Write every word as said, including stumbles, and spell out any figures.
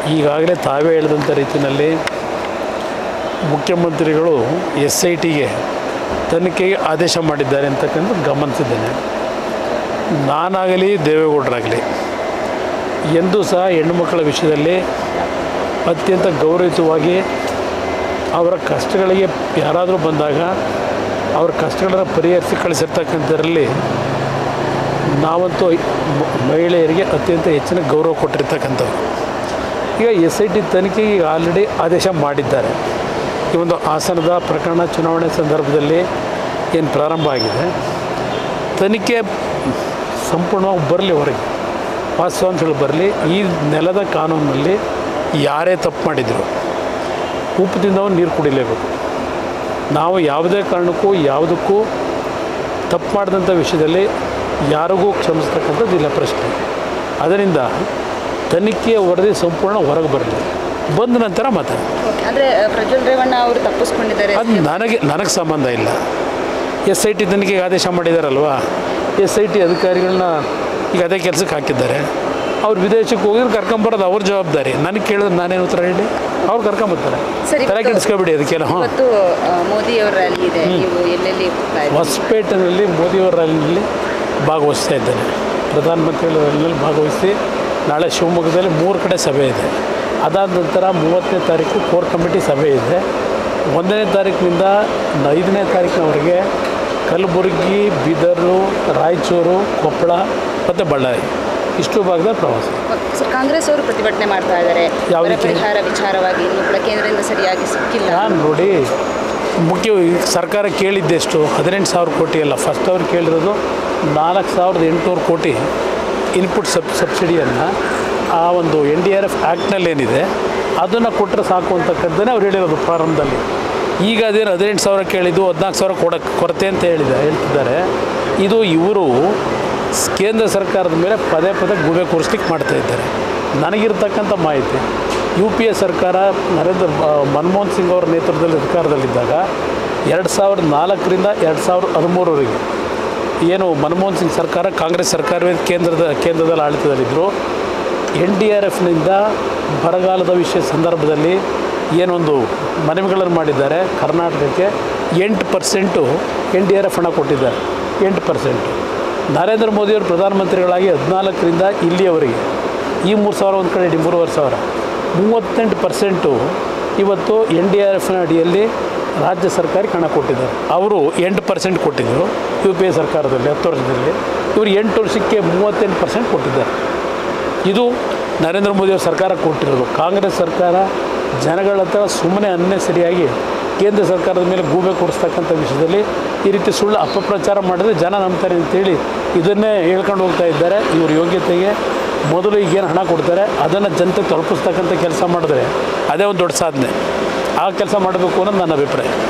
ಈಗಾಗಲೇ ತಾವೇ ಹೇಳಿದಂಥ ರೀತಿಯಲ್ಲಿ ಮುಖ್ಯಮಂತ್ರಿಗಳು ಎಸ್ ಐ ಟಿಗೆ ತನಿಖೆಗೆ ಆದೇಶ ಮಾಡಿದ್ದಾರೆ ಅಂತಕ್ಕಂಥದ್ದು ಗಮನಿಸಿದ್ದೇನೆ. ನಾನಾಗಲಿ ದೇವೇಗೌಡರಾಗಲಿ ಎಂದೂ ಸಹ ಹೆಣ್ಣುಮಕ್ಕಳ ವಿಷಯದಲ್ಲಿ ಅತ್ಯಂತ ಗೌರವಯುತವಾಗಿ ಅವರ ಕಷ್ಟಗಳಿಗೆ ಯಾರಾದರೂ ಬಂದಾಗ ಅವ್ರ ಕಷ್ಟಗಳನ್ನು ಪರಿಹರಿಸಿ ಕಳಿಸಿರ್ತಕ್ಕಂಥದ್ರಲ್ಲಿ ನಾವಂತೂ ಮಹಿಳೆಯರಿಗೆ ಅತ್ಯಂತ ಹೆಚ್ಚಿನ ಗೌರವ ಕೊಟ್ಟಿರ್ತಕ್ಕಂಥವ್ರು. ಈಗ ಎಸ್ ಐ ಟಿ ತನಿಖೆಗೆ ಈಗ ಆಲ್ರೆಡಿ ಆದೇಶ ಮಾಡಿದ್ದಾರೆ. ಈ ಒಂದು ಹಾಸನದ ಪ್ರಕರಣ ಚುನಾವಣೆ ಸಂದರ್ಭದಲ್ಲಿ ಏನು ಪ್ರಾರಂಭ ಆಗಿದೆ, ತನಿಖೆ ಸಂಪೂರ್ಣವಾಗಿ ಬರಲಿ, ಹೊರಗೆ ವಾಸ್ತವಾಂಶಗಳು ಬರಲಿ. ಈ ನೆಲದ ಕಾನೂನಿನಲ್ಲಿ ಯಾರೇ ತಪ್ಪು ಮಾಡಿದರು ಉಪ್ಪು ತಿಂದವನು ನೀರು ಕುಡಿಲೇಬೇಕು. ನಾವು ಯಾವುದೇ ಕಾರಣಕ್ಕೂ ಯಾವುದಕ್ಕೂ ತಪ್ಪು ಮಾಡಿದಂಥ ವಿಷಯದಲ್ಲಿ ಯಾರಿಗೂ ಕ್ಷಮಿಸ್ತಕ್ಕಂಥದ್ದು ಇಲ್ಲ ಪ್ರಶ್ನೆ. ಅದರಿಂದ ತನಿಖೆಯ ವರದಿ ಸಂಪೂರ್ಣ ಹೊರಗೆ ಬರಲಿ, ಬಂದ ನಂತರ ಮಾತಾಡಿ. ಅಂದರೆ ಪ್ರಜ್ವಲ್ ರೇವಣ್ಣ ಅವರು ತಪ್ಪಿಸ್ಕೊಂಡಿದ್ದಾರೆ, ಅದು ನನಗೆ ನನಗೆ ಸಂಬಂಧ ಇಲ್ಲ. ಎಸ್ ಐ ಟಿ ತನಿಖೆಗೆ ಆದೇಶ ಮಾಡಿದಾರಲ್ವ, ಎಸ್ ಐ ಟಿ ಅಧಿಕಾರಿಗಳನ್ನ ಈಗ ಅದೇ ಕೆಲಸಕ್ಕೆ ಹಾಕಿದ್ದಾರೆ. ಅವ್ರು ವಿದೇಶಕ್ಕೆ ಹೋಗಿದ್ರೆ ಕರ್ಕೊಂಬರೋದು ಅವ್ರ ಜವಾಬ್ದಾರಿ. ನನಗೆ ಕೇಳಿದ್ರೆ ನಾನೇನು ಉತ್ತರ ಹೇಳಿ? ಅವ್ರು ಕರ್ಕೊಂಬರ್ತಾರೆ. ತಲೆ ಕೆಡಿಸ್ಕೊಬಿಡಿ ಅದಕ್ಕೆಲ್ಲ. ಹಾಂ, ಮೋದಿಯವರ ರ್ಯಾಲಿ ಇದೆ, ನೀವು ಎಲ್ಲೆಲ್ಲಿ ಹೊಸಪೇಟೆನಲ್ಲಿ ಮೋದಿಯವರ ರ್ಯಾಲಿನಲ್ಲಿ ಭಾಗವಹಿಸ್ತಾ ಇದ್ದೇನೆ. ಪ್ರಧಾನಮಂತ್ರಿಗಳ ರ್ಯಾಲಿನಲ್ಲಿ ಭಾಗವಹಿಸಿ ನಾಳೆ ಶಿವಮೊಗ್ಗದಲ್ಲಿ ಮೂರು ಕಡೆ ಸಭೆ ಇದೆ. ಅದಾದ ನಂತರ ಮೂವತ್ತನೇ ತಾರೀಕು ಕೋರ್ ಕಮಿಟಿ ಸಭೆ ಇದೆ. ಒಂದನೇ ತಾರೀಕಿನಿಂದ ಐದನೇ ತಾರೀಕಿನವರೆಗೆ ಕಲಬುರಗಿ, ಬೀದರು, ರಾಯಚೂರು, ಕೊಪ್ಪಳ ಮತ್ತು ಬಳ್ಳಾರಿ ಇಷ್ಟು ಭಾಗದ ಪ್ರವಾಸ. ಕಾಂಗ್ರೆಸ್ ಅವರು ಪ್ರತಿಭಟನೆ ಮಾಡ್ತಾ ಇದ್ದಾರೆ ಯಾವುದೇ ಪರಿಹಾರ ವಿಚಾರವಾಗಿ, ಇನ್ನೂ ಕೂಡ ಕೇಂದ್ರದಿಂದ ಸರಿಯಾಗಿ ಸಿಕ್ಕಿಲ್ಲ. ನಾನು ನೋಡಿ, ಮುಖ್ಯ ಸರ್ಕಾರ ಕೇಳಿದ್ದೆಷ್ಟು ಹದಿನೆಂಟು ಸಾವಿರ ಕೋಟಿ ಅಲ್ಲ, ಫಸ್ಟ್ ಅವ್ರು ಕೇಳಿರೋದು ನಾಲ್ಕು ಸಾವಿರದ ಎಂಟುನೂರು ಕೋಟಿ ಇನ್ಪುಟ್ ಸಬ್ ಸಬ್ಸಿಡಿಯನ್ನು ಆ ಒಂದು ಎನ್ ಡಿ ಆರ್ ಎಫ್ ಆ್ಯಕ್ಟ್ನಲ್ಲಿ ಏನಿದೆ ಅದನ್ನು ಕೊಟ್ಟರೆ ಸಾಕು ಅಂತಕ್ಕಂಥದ್ದೇ ಅವ್ರು ಹೇಳಿರೋದು ಪ್ರಾರಂಭದಲ್ಲಿ. ಈಗ ಅದೇನು ಹದಿನೆಂಟು ಸಾವಿರ ಕೇಳಿದ್ದು ಹದಿನಾಲ್ಕು ಸಾವಿರ ಕೊಡೋಕ್ಕೆ ಕೊರತೆ ಅಂತ ಹೇಳಿದೆ ಹೇಳ್ತಿದ್ದಾರೆ. ಇದು ಇವರು ಕೇಂದ್ರ ಸರ್ಕಾರದ ಮೇಲೆ ಪದೇ ಪದೇ ಗೂಬೆ ಕೂರಿಸ್ಲಿಕ್ಕೆ ಮಾಡ್ತಾಯಿದ್ದಾರೆ. ನನಗಿರ್ತಕ್ಕಂಥ ಮಾಹಿತಿ, ಯು ಪಿ ಎ ಸರ್ಕಾರ ನರೇಂದ್ರ ಮನಮೋಹನ್ ಸಿಂಗ್ ಅವರ ನೇತೃತ್ವದಲ್ಲಿ ಅಧಿಕಾರದಲ್ಲಿದ್ದಾಗ ಎರಡು ಸಾವಿರದ ನಾಲ್ಕರಿಂದ ಎರಡು ಸಾವಿರದ ಹದಿಮೂರವರೆಗೆ ಏನು ಮನಮೋಹನ್ ಸಿಂಗ್ ಸರ್ಕಾರ ಕಾಂಗ್ರೆಸ್ ಸರ್ಕಾರವೇ ಕೇಂದ್ರದ ಕೇಂದ್ರದಲ್ಲಿ ಆಡಳಿತದಲ್ಲಿದ್ದರು. ಎನ್ ಡಿ ಆರ್ ಎಫ್ನಿಂದ ಬರಗಾಲದ ವಿಷಯ ಸಂದರ್ಭದಲ್ಲಿ ಏನೊಂದು ಮನವಿಗಳನ್ನು ಮಾಡಿದ್ದಾರೆ ಕರ್ನಾಟಕಕ್ಕೆ. ಎಂಟು percent N D R F ಹಣ ಕೊಟ್ಟಿದ್ದಾರೆ. ಎಂಟು ಪರ್ಸೆಂಟು ನರೇಂದ್ರ ಮೋದಿಯವರು ಪ್ರಧಾನಮಂತ್ರಿಗಳಾಗಿ ಹದಿನಾಲ್ಕರಿಂದ ಇಲ್ಲಿಯವರೆಗೆ ಈ ಮೂರು ಸಾವಿರ ಒಂದು ಕಡೆ ಇಡೀ ಮೂರುವರೆ ಸಾವಿರ ಮೂವತ್ತೆಂಟು ಪರ್ಸೆಂಟು ಇವತ್ತು ಎನ್ ಡಿ ಆರ್ ಎಫ್ನ ಅಡಿಯಲ್ಲಿ ರಾಜ್ಯ ಸರ್ಕಾರಕ್ಕೆ ಹಣ ಕೊಟ್ಟಿದ್ದಾರೆ. ಅವರು ಎಂಟು ಪರ್ಸೆಂಟ್ ಕೊಟ್ಟಿದ್ದರು ಯು ಪಿ ಎ ಸರ್ಕಾರದಲ್ಲಿ ಹತ್ತು ವರ್ಷದಲ್ಲಿ. ಇವರು ಎಂಟು ವರ್ಷಕ್ಕೆ ಮೂವತ್ತೆಂಟು ಪರ್ಸೆಂಟ್ ಕೊಟ್ಟಿದ್ದಾರೆ. ಇದು ನರೇಂದ್ರ ಮೋದಿಯವ್ರ ಸರ್ಕಾರ ಕೊಟ್ಟಿರೋದು. ಕಾಂಗ್ರೆಸ್ ಸರ್ಕಾರ ಜನಗಳ ಹತ್ರ ಸುಮ್ಮನೆ ಅನ್ನೆಸರಿಯಾಗಿ ಕೇಂದ್ರ ಸರ್ಕಾರದ ಮೇಲೆ ಗೂಬೆ ಕೊಡಿಸ್ತಕ್ಕಂಥ ವಿಷಯದಲ್ಲಿ ಈ ರೀತಿ ಸುಳ್ಳು ಅಪಪ್ರಚಾರ ಮಾಡಿದ್ರೆ ಜನ ನಂಬ್ತಾರೆ ಅಂತೇಳಿ ಇದನ್ನೇ ಹೇಳ್ಕೊಂಡು ಹೋಗ್ತಾ ಇದ್ದಾರೆ. ಇವ್ರ ಯೋಗ್ಯತೆಗೆ ಮೊದಲು ಈಗೇನು ಹಣ ಕೊಡ್ತಾರೆ ಅದನ್ನು ಜನತೆ ತಲುಪಿಸ್ತಕ್ಕಂಥ ಕೆಲಸ ಮಾಡಿದ್ರೆ ಅದೇ ಒಂದು ದೊಡ್ಡ ಸಾಧನೆ. ಆ ಕೆಲಸ ಮಾಡಬೇಕು ಅನ್ನೋದು ನನ್ನ ಅಭಿಪ್ರಾಯ.